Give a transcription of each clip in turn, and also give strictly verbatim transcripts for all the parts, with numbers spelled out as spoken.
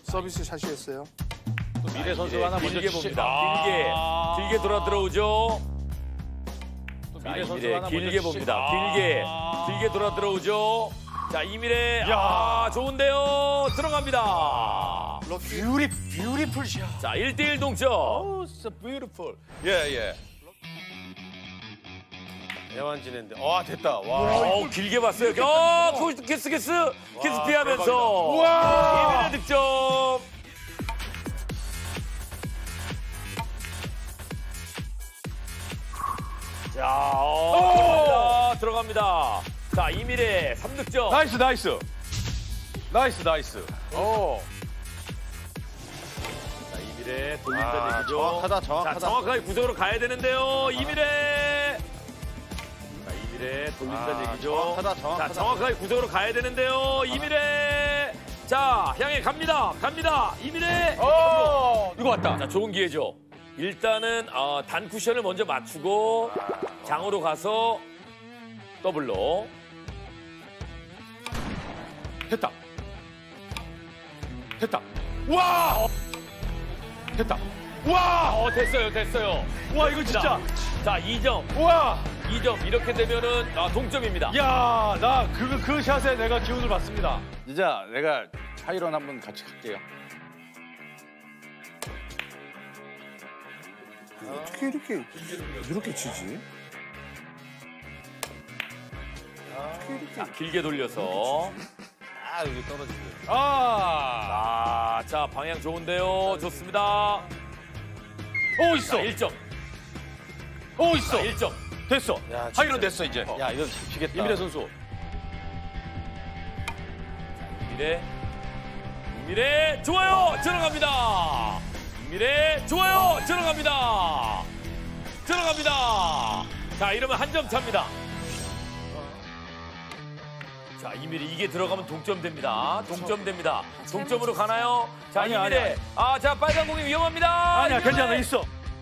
서비스 샷이었어요. 또 미래 선수가 하나 먼저 길게 치시... 봅니다. 아 길게 길게 돌아 들어오죠. 또 자, 미래 선수가 이미래 하나 길게 먼저 봅니다. 치시... 길게 아 길게 돌아 들어오죠. 자, 이미래 야. 아 좋은데요. 들어갑니다. 뷰티 뷰티풀 샷. 자, 일 대 일 동점. 오, 진짜 뷰티풀. 예, 예. 대환진인데. 와, 됐다. 와. 어, 길게 봤어요. 어, 코스 키스 키스 키스 피하면서 우와. 이미래 득점. 자, 어, 들어갑니다. 들어갑니다. 자, 이미래 삼 득점. 나이스, 나이스. 나이스, 나이스. 오. 자, 이미래 돌린다는 아, 얘기죠. 정확하다, 정확하다. 자, 정확하게 구석으로 가야 되는데요. 이미래. 자, 이미래 돌린다는 아, 얘기죠. 정확하다, 정확하다. 자, 정확하게 구석으로 가야 되는데요. 이미래. 자, 향해 갑니다. 갑니다. 이미래. 오, 이거 왔다. 자, 좋은 기회죠. 일단은 어, 단 쿠션을 먼저 맞추고 장으로 가서 더블로. 됐다. 됐다. 와! 됐다. 와! 어, 됐어요. 됐어요. 와, 이거 진짜. 자, 이 점. 와! 이 점. 이렇게 되면은 아, 동점입니다. 야, 나 그 그 샷에 내가 기운을 받습니다. 진짜 내가 하이런 한번 같이 갈게요. 어떻게 이렇게 이렇게 치지? 자, 길게 돌려서. 아, 여기 떨어지고. 아! 아, 자, 방향 좋은데요. 좋습니다. 오, 있어. 자, 일 점. 오, 있어. 자, 일 점. 됐어. 야, 하이런 됐어, 이제. 어. 야, 이건 잡히겠다. 이미래 선수. 이미래. 이미래 좋아요. 들어갑니다. 이미래 좋아요. 들어갑니다. 들어갑니다. 자, 이러면 한 점 차입니다. 자, 이미래 이게 들어가면 동점 됩니다. 동점 됩니다. 동점으로 가나요? 자, 아니야, 이미래. 아니야. 아, 자, 빨간 공이 위험합니다. 아니야, 이미래. 괜찮아. 있어.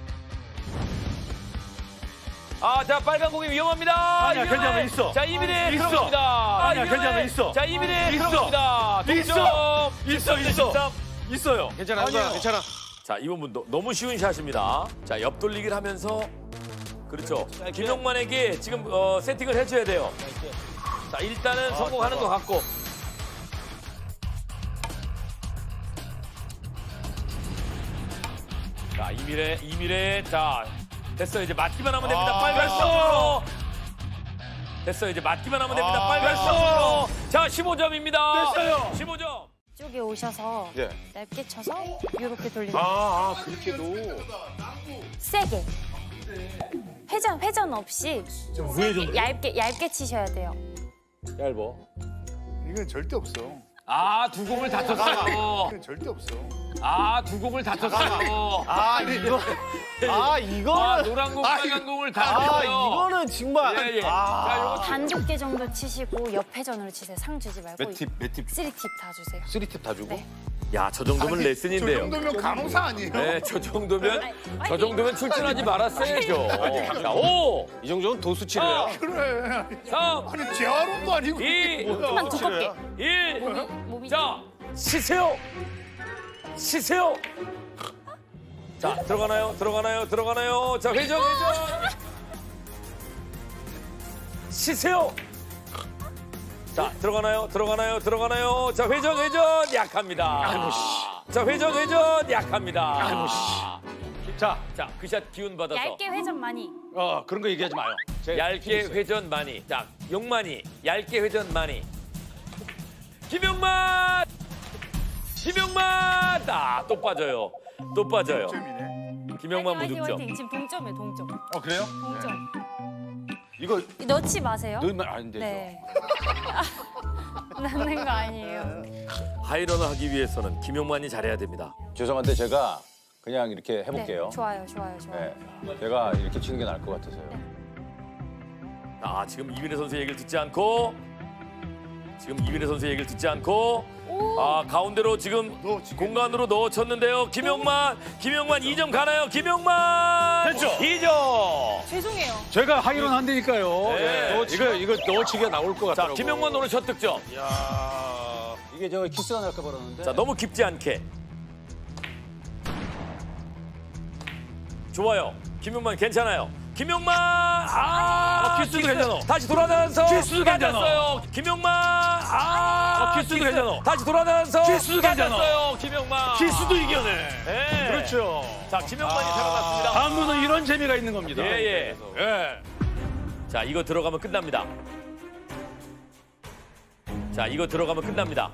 아, 자, 빨간 공이 위험합니다. 아니야, 이미래. 괜찮아. 있어. 자, 이미래 있어. 들어갑니다. 아니야, 이미래. 괜찮아. 있어. 자, 이미래 있어. 들어갑니다. 동점. 있어. 있어, 십삼 대 있어. 십삼. 있어요. 괜찮아, 아니에요. 괜찮아. 자, 이번 분 너무 쉬운 샷입니다. 자, 옆 돌리기를 하면서 그렇죠. 김용만에게 지금 어, 세팅을 해줘야 돼요. 자, 일단은 아, 성공하는 것 같고. 자, 이미래, 이미래. 자, 됐어요. 이제 맞기만 하면 됩니다. 아, 빨간 됐어. 점으로. 됐어요. 이제 맞기만 하면 됩니다. 아, 빨간 됐어. 점으로. 자, 십오 점입니다. 됐어요. 십오 점. 이쪽에 오셔서 예. 얇게 쳐서 이렇게 돌리면 아, 아, 그렇게도. 세게 회전 회전 없이 세게 얇게 얇게 치셔야 돼요. 얇어. 이건 절대 없어. 아, 두 공을 다 쳤어요. 이건 절대 없어. 아, 두 공을 다 쳤어요. 아 이거 아 아, 이거는 노란 공, 빨간 공을 다 아 쳤어요. 이거는 정말 예, 예. 아, 자, 요거 단두께 정도 치시고 옆 회전으로 치세요. 상 주지 말고 몇 팁, 몇 팁? 쓰리 팁 다 주세요. 쓰리 팁 다 주고. 네. 야, 저 정도면 저 레슨인데요. 정도면 감옥사 아니에요? 네, 저 정도면 아니, 저 정도면 출전하지 말았어야죠. 자, 오, 이 정도는 도수 치료야. 그래. 삼, 아니 재활원도 아니고. 이, 조금만 두껍게. 일. 몸이 몸이 자, 쉬세요. 쉬세요. 자, 들어가나요? 들어가나요? 들어가나요? 자, 회전, 회전. 쉬세요. 자, 들어가나요? 들어가나요? 들어가나요? 자, 회전, 회전. 약합니다. 자, 회전, 회전. 약합니다. 자, 자, 그 샷 기운 받아서. 얇게 회전 많이. 어, 그런 거 얘기하지 마요. 제 얇게 팁 있어요. 회전 많이. 자, 용만이. 얇게 회전 많이. 김용만! 김용만! 아, 또 빠져요. 또 빠져요. 점이네. 김용만 화이팅, 무득점. 화이팅. 지금 동점이에요, 동점. 어, 그래요? 동점. 이거 넣지 마세요. 넣으면 안 되죠. 네. 넣는 거 아니에요. 하이런을 하기 위해서는 김용만이 잘해야 됩니다. 죄송한데 제가 그냥 이렇게 해볼게요. 네, 좋아요, 좋아요, 좋아요. 네. 제가 이렇게 치는 게 나을 것 같아서요. 아, 지금 이민혜 선수 얘기를 듣지 않고 지금 이민혜 선수 얘기를 듣지 않고 아, 가운데로 지금 넣어치겠네. 공간으로 넣어쳤는데요. 김용만, 김용만 이 점 가나요? 김용만! 됐죠? 이 점! 죄송해요. 제가 하이런 한다니까요. 네. 예, 넣어치- 이거 이거 넣어치기가 나올 것 자, 같더라고. 김용만 오늘 첫 득점. 야, 이게 저 키스가 날까 버렸는데. 자, 너무 깊지 않게. 좋아요. 김용만 괜찮아요. 김용만 아, 어, 키스도 괜찮아. 다시 돌아나면서 키스도 괜찮아. 맞았어요. 김용만 아, 어, 키스도 괜찮아. 다시 돌아나면서 키스도 괜찮아. 맞았어요. 김용만 키스도 이겨내. 네. 그렇죠. 자, 김용만이 살아났습니다. 당구는 이런 재미가 있는 겁니다. 예, 예. 예. 자, 이거 들어가면 끝납니다. 자, 이거 들어가면 끝납니다.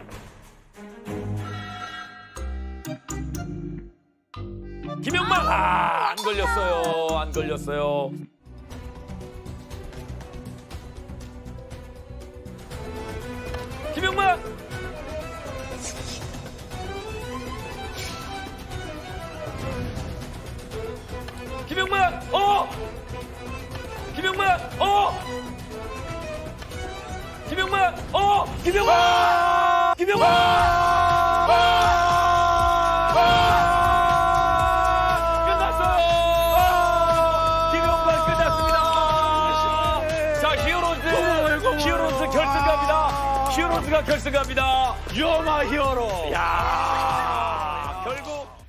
김용만 아, 안 걸렸어요. 안 걸렸어요. 김용만 김용만 어 김용만 어 김용만 어 김용만 김용만 히어로즈 결승갑니다. 히어로즈가 결승갑니다. You're my hero. 야, 결국